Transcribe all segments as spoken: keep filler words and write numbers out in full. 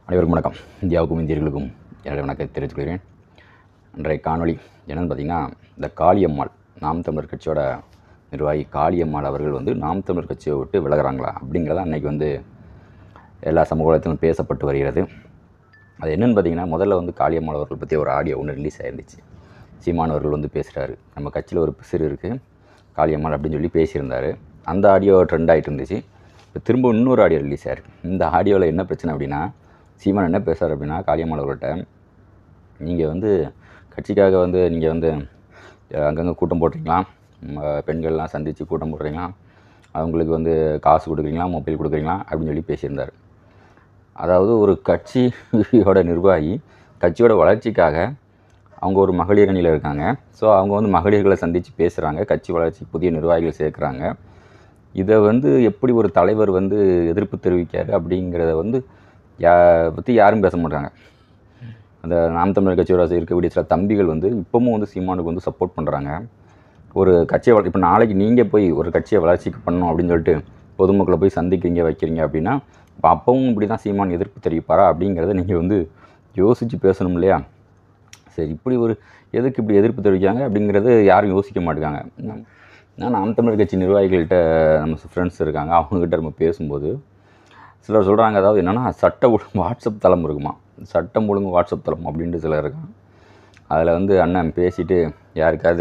அனைவருக்கும் வணக்கம். இந்தியாவுக்கும் இந்தியர்களுக்கும் என்னுடைய வணக்கத்தை தெரிவித்துக் கொள்கிறேன். இன்றைய காணொளி என்னென்னு பார்த்திங்கன்னா, இந்த காளியம்மாள் நாம் தமிழர் கட்சியோட நிர்வாகி காளியம்மாள் அவர்கள் வந்து நாம் தமிழர் கட்சியை விட்டு விலகிறாங்களா அப்படிங்கிறத அன்றைக்கி வந்து எல்லா சமூக வலைத்தளத்திலும் பேசப்பட்டு வருகிறது. அது என்னென்னு பார்த்திங்கன்னா, முதல்ல வந்து காளியம்மாள் அவர்கள் பற்றி ஒரு ஆடியோ ஒன்று ரிலீஸ் ஆகிருந்துச்சு. சீமான் அவர்கள் வந்து பேசுகிறாரு, நம்ம கட்சியில் ஒரு பிசிறு இருக்குது காளியம்மாள் அப்படின்னு சொல்லி பேசியிருந்தார். அந்த ஆடியோ ட்ரெண்ட் ஆகிட்டு இருந்துச்சு. இப்போ திரும்ப இன்னொரு ஆடியோ ரிலீஸ் ஆகிருக்கு. இந்த ஆடியோவில் என்ன பிரச்சனை அப்படின்னா, சீமான் என்ன பேசுகிறார் அப்படின்னா, காளியம்மாள் அவர்கள்ட்ட நீங்கள் வந்து கட்சிக்காக வந்து நீங்கள் வந்து அங்கங்கே கூட்டம் போடுறீங்களா, பெண்கள்லாம் சந்தித்து கூட்டம் போடுறீங்களா, அவங்களுக்கு வந்து காசு கொடுக்குறீங்களா, மொபைல் கொடுக்குறீங்களா அப்படின்னு சொல்லி பேசியிருந்தார். அதாவது ஒரு கட்சியோட நிர்வாகி கட்சியோட வளர்ச்சிக்காக அவங்க ஒரு மகளிர் அணியில் இருக்காங்க. ஸோ அவங்க வந்து மகளிர்களை சந்தித்து பேசுகிறாங்க, கட்சி வளர்ச்சி புதிய நிர்வாகிகள் சேர்க்குறாங்க. இதை வந்து எப்படி ஒரு தலைவர் வந்து எதிர்ப்பு தெரிவிக்காரு அப்படிங்கிறத வந்து யா பற்றி யாரும் பேச மாட்டாங்க. அந்த நாம் தமிழர் கட்சியோட இருக்கக்கூடிய சில தம்பிகள் வந்து இப்போவும் வந்து சீமானுக்கு வந்து சப்போர்ட் பண்ணுறாங்க. ஒரு கட்சியை வள இப்போ நாளைக்கு நீங்கள் போய் ஒரு கட்சியை வளர்ச்சிக்கு பண்ணணும் அப்படின்னு சொல்லிட்டு பொதுமக்களை போய் சந்திக்கிறீங்க வைக்கிறீங்க அப்படின்னா, இப்போ அப்பவும் இப்படி தான் சீமான் எதிர்ப்பு தெரிவிப்பாரா அப்படிங்கிறத நீங்கள் வந்து யோசித்து பேசணும் இல்லையா? சரி, இப்படி ஒரு எதுக்கு இப்படி எதிர்ப்பு தெரிவிக்காங்க அப்படிங்கிறது யாரும் யோசிக்க மாட்டேங்காங்க. நான் நாம் தமிழர் கட்சி நிர்வாகிகள்கிட்ட நம்ம ஃப்ரெண்ட்ஸ் இருக்காங்க, அவங்கக்கிட்ட நம்ம பேசும்போது சிலர் சொல்கிறாங்க, அதாவது என்னென்னா சட்ட ஒழுங்கு வாட்ஸ்அப் தளம் இருக்குமா, சட்டம் ஒழுங்கு வாட்ஸ்அப் தளம் அப்படின்ட்டு சிலர் இருக்காங்க. அதில் வந்து அண்ணன் பேசிவிட்டு யாருக்காவது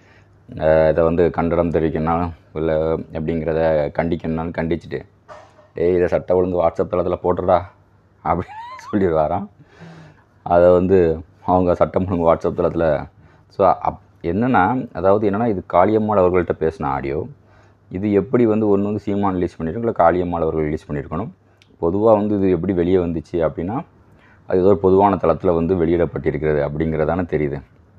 இதை வந்து கண்டனம் தெரிவிக்கணும்னாலும் இல்லை அப்படிங்கிறத கண்டிக்கணும்னாலும் கண்டிச்சுட்டு, டேய் இதை சட்ட ஒழுங்கு வாட்ஸ்அப் தளத்தில் போட்டுடா அப்படின்னு சொல்லிடுவாராம். அதை வந்து அவங்க சட்டம் ஒழுங்கு வாட்ஸ்அப் தளத்தில். ஸோ அப் என்னென்னா, அதாவது என்னென்னா, இது காளியம்மாள் அவர்கள்ட்ட பேசின ஆடியோ. இது எப்படி வந்து ஒன்று வந்து சீமான் ரிலீஸ் பண்ணியிருக்கணும், இல்லை காளியம்மாள் அவர்கள் ரிலீஸ் பண்ணியிருக்கணும். பொதுவாக வந்து இது எப்படி வெளியே வந்துச்சு அப்படின்னா, அது ஏதோ ஒரு பொதுவான தளத்தில் வந்து வெளியிடப்பட்டிருக்கிறது அப்படிங்கிறதான தெரியுது.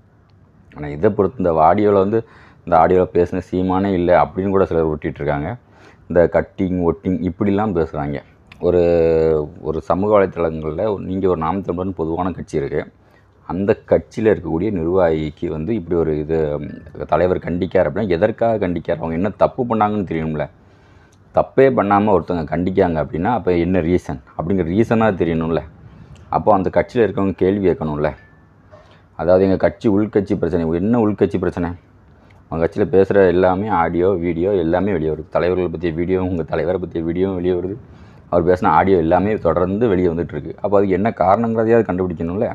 ஆனால் இதை பொறுத்து இந்த ஆடியோவில் வந்து இந்த ஆடியோவில் பேசின சீமானே இல்லை அப்படின்னு கூட சிலர் ஒட்டிகிட்ருக்காங்க. இந்த கட்டிங் ஒட்டிங் இப்படிலாம் பேசுகிறாங்க. ஒரு ஒரு சமூக வலைத்தளங்களில் நீங்கள் ஒரு நாம் தமிழர்னு பொதுவான கட்சி இருக்குது, அந்த கட்சியில் இருக்கக்கூடிய நிர்வாகிக்கு வந்து இப்படி ஒரு இது தலைவர் கண்டிக்கார் அப்படின்னா எதற்காக கண்டிக்கார், அவங்க என்ன தப்பு பண்ணாங்கன்னு தெரியணும்ல. தப்பே பண்ணாமல் ஒருத்தவங்க கண்டிக்காங்க அப்படின்னா அப்போ என்ன ரீசன் அப்படிங்கிற ரீசனாக தெரியணும்ல. அப்போ அந்த கட்சியில் இருக்கவங்க கேள்வி கேட்கணும்ல. அதாவது எங்கள் கட்சி உள்கட்சி பிரச்சனை, என்ன உள்கட்சி பிரச்சனை? அவங்க கட்சியில் பேசுகிற எல்லாமே ஆடியோ வீடியோ எல்லாமே வெளியே வருது. தலைவர்களை பற்றிய வீடியோ, உங்கள் தலைவரை பற்றிய வீடியோவும் வெளியே வருது, அவர் பேசின ஆடியோ எல்லாமே தொடர்ந்து வெளியே வந்துட்டுருக்கு. அப்போ அதுக்கு என்ன காரணங்கிறதையாவது கண்டுபிடிக்கணும்ல.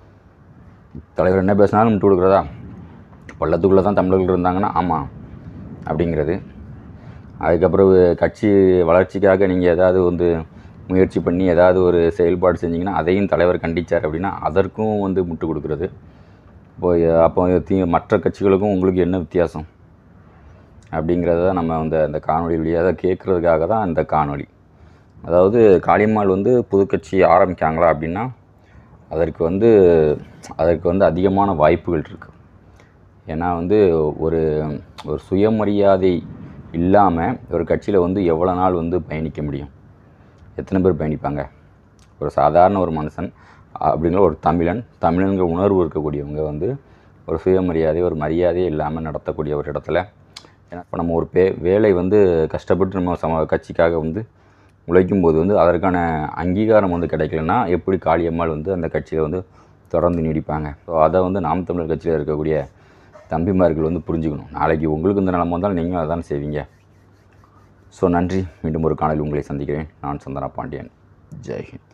தலைவர் என்ன பேசினாலும் விட்டு கொடுக்குறதா? பள்ளத்துக்குள்ளே தான் தமிழர்கள் இருந்தாங்கன்னா ஆமாம் அப்படிங்கிறது. அதுக்கப்புறம் கட்சி வளர்ச்சிக்காக நீங்கள் ஏதாவது வந்து முயற்சி பண்ணி ஏதாவது ஒரு செயல்பாடு செஞ்சிங்கன்னா அதையும் தலைவர் கண்டித்தார் அப்படின்னா அதற்கும் வந்து முட்டு கொடுக்குறது. இப்போ அப்போ தீ மற்ற கட்சிகளுக்கும் உங்களுக்கு என்ன வித்தியாசம் அப்படிங்கிறத நம்ம வந்து அந்த காணொலி வழியாக கேட்குறதுக்காக தான் இந்த காணொலி. அதாவது காளியம்மாள் வந்து புது கட்சி ஆரம்பிக்காங்களா அப்படின்னா அதற்கு வந்து அதற்கு வந்து அதிகமான வாய்ப்புகள் இருக்குது. ஏன்னா வந்து ஒரு ஒரு சுயமரியாதை இல்லாமல் ஒரு கட்சியில் வந்து எவ்வளோ நாள் வந்து பயணிக்க முடியும்? எத்தனை பேர் பயணிப்பாங்க? ஒரு சாதாரண ஒரு மனுஷன் அப்படிங்கிற ஒரு தமிழன் தமிழன்கிற உணர்வு இருக்கக்கூடியவங்க வந்து ஒரு சுயமரியாதை ஒரு மரியாதையே இல்லாமல் நடத்தக்கூடிய ஒரு இடத்துல, ஏன்னா இப்போ நம்ம ஒரு பே வேலை வந்து கஷ்டப்பட்டு நம்ம சம கட்சிக்காக வந்து உழைக்கும்போது வந்து அதற்கான அங்கீகாரம் வந்து கிடைக்கலன்னா எப்படி காளியம்மாள் வந்து அந்த கட்சியில் வந்து தொடர்ந்து நீடிப்பாங்க? ஸோ அதை வந்து நாம் தமிழர் கட்சியில் இருக்கக்கூடிய தம்பிமார்கள் வந்து புரிஞ்சுக்கணும். நாளைக்கு உங்களுக்கு இந்த நிலைமை வந்தாலும் நீங்களும் அதான் செய்வீங்க. ஸோ நன்றி. மீண்டும் ஒரு காணொலி உங்களை சந்திக்கிறேன். நான் சந்தனா பாண்டியன். ஜெய்ஹிந்த்.